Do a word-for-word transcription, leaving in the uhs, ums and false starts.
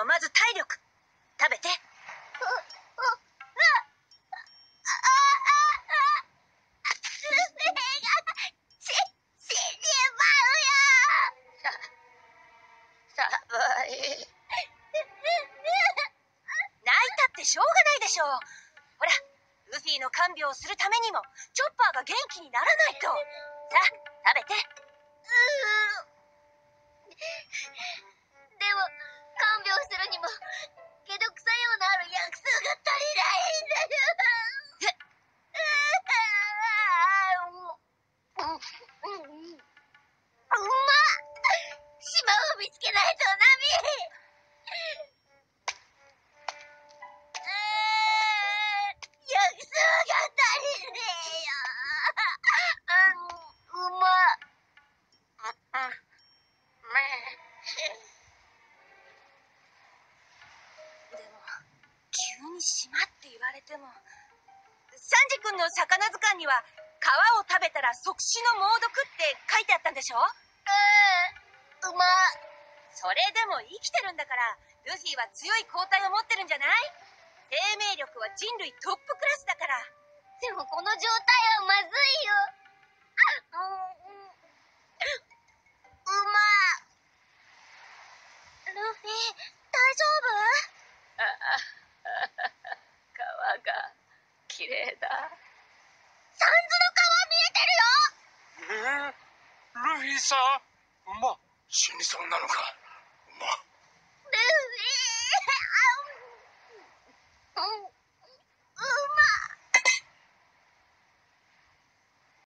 まず体力食べて。しょうがないでしょう。ほら、ルフィの看病をするためにもチョッパーが元気にならないと。さあ食べて。 うーでも看病するにも解毒作用のある薬草が足りないんだよ。うまっ、島を見つけないとナミ。薬草が足りねえよ。うまっ。 でも急に島って言われても、サンジ君の魚図鑑には皮を食べたら即死の猛毒って書いてあったんでしょ。 うまっ。 それでも生きてるんだからルフィは強い抗体を持ってるんじゃない。生命力は人類トップクラスだから。 でもこの状態はまずいよ。うまっ。ルフィ、大丈夫？ 皮が綺麗だ。 サンズの皮見えてるよ。 えー、ルフィさん、ま、死にそうなのか。ま、 ルフィ、うまっ。